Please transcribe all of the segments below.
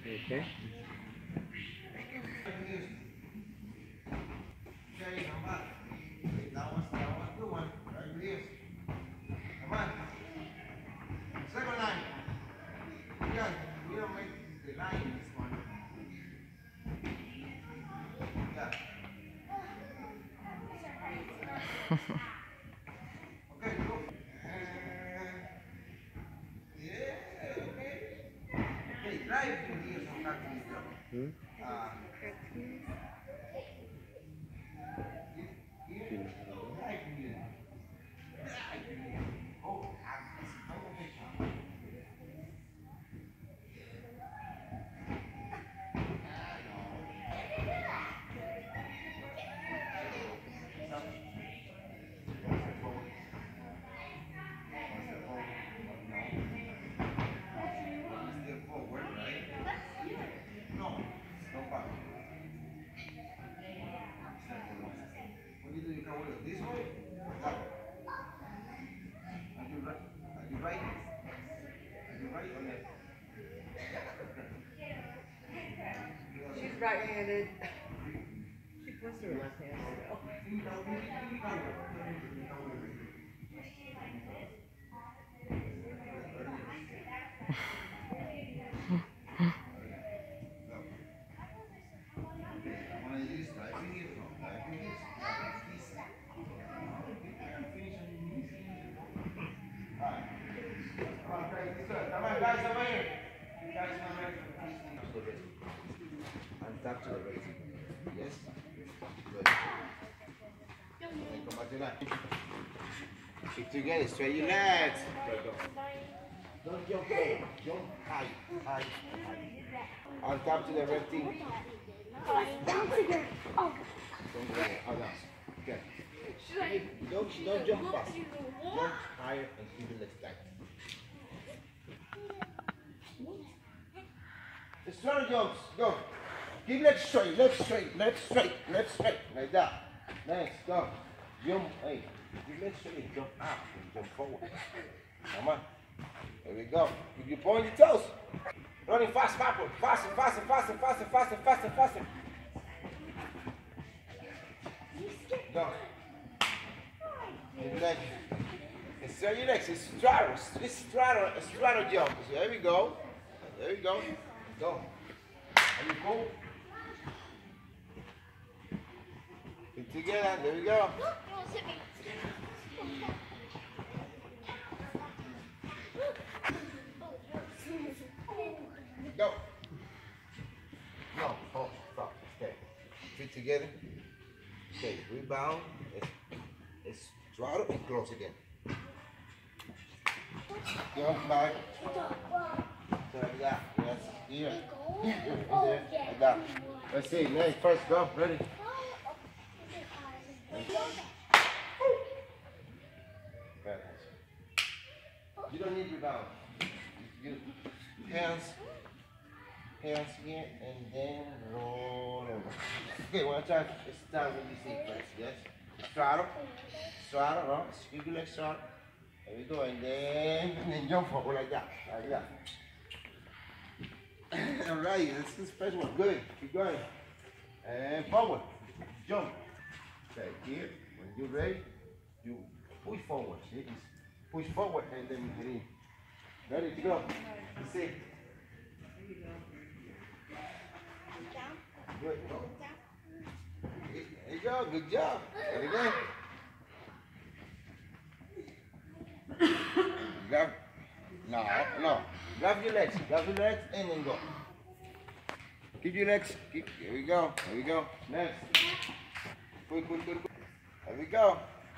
Okay. That was good one. Right here. Come on. Second line. Yeah, we don't make the line in this one. Yeah. Okay, go. Yeah, okay. Okay, drive to here some cartoons. This way? That way. Are you right? Are you right? Are you right or left? She's right-handed. She puts her left hand still. Tap to the right. Yes? Good. Come back to that. Kick together, straight your legs. Don't jump forward. Jump high, high, high. On top to the red team. Don't go there. Okay. Don't jump fast. Jump higher and keep the legs tight. The strong jumps. Go. Keep legs straight, legs straight, legs straight, legs straight, like that. Nice, go. Jump, hey, keep legs straight, jump out and jump forward. Come on. There we go. If you point your toes. Running fast, backward. Faster, faster, faster, faster, faster, faster, faster. Go. Keep legs. Insert your legs. It's straddle. This straddle jump. So there we go. There we go. Go. Are you cool? Keep together. There we go. Go. No. Oh, stop. Okay. Feet together. Okay. Rebound. Let's throttle and close again. Go back. Like that. Yes. Here. There. Like that. Let's see. Nice. First go. Ready. You don't need rebound. You hands here, and then roll over. Okay, one time. Start with the sequence. Yes. Straddle, no. Squeeze your legs straddle. There we go, and then jump forward like that, All right, this is the first one. Good. Keep going. And forward. Jump. Okay, here. When you're ready, you push forward. See? Push forward and then you head in. Ready to go. Let's see. Good. Go. There you go. Good job. There you go. Grab. No. Grab your legs. And then go. Keep your legs. Here we go. Next. Quick. There we go.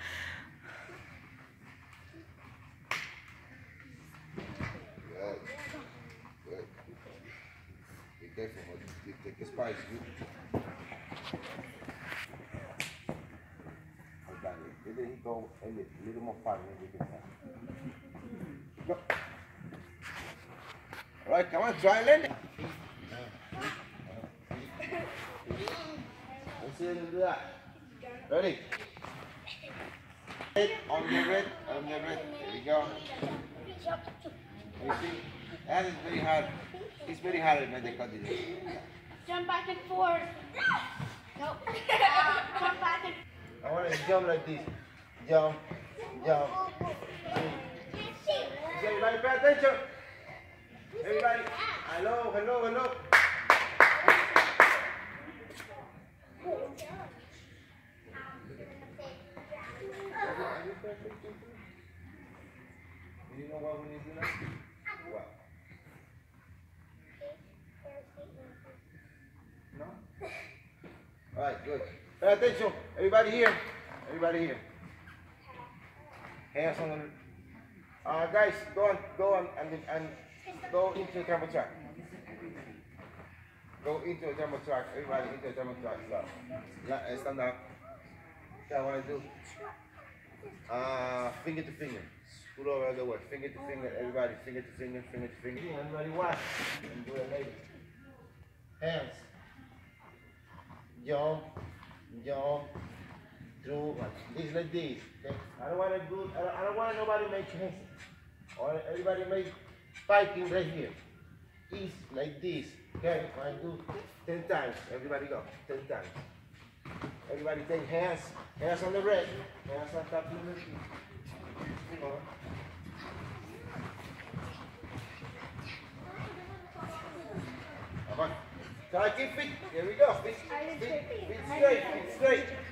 Good. Be careful. Take the spice. Then you go a little more far. Go. All right, come on, try and land it. Let's see you do that. Ready? On your red. There we go. You see, that is very hard. It's very hard when they cut it. Jump back and forth. Nope. Jump back and I want to jump like this. Jump, jump. Everybody pay attention. Everybody. Hello, hello, hello. Do you know what we need to do now? What? No? Alright, good. Pay attention. Everybody here. Everybody here. Hands on the... guys, go on and go into the thermal track. Go into the thermal track. Everybody into the thermal track. Stop. Yeah, stand up. Okay, I want to do finger to finger. Pull over the way. Finger to finger. Everybody, finger to finger, finger to finger. Everybody watch. And do it later. Hands. Jump. Jump. Through. This like this. Okay? I don't want to do. I don't want nobody make hands. Or everybody make fighting right here. East like this. Okay? I do 10 times. Everybody go. 10 times. Everybody take hands. Hands on the red. Hands on top of the feet. Come on. Try to keep feet. Here we go. Feet straight. Feet straight. Feet straight.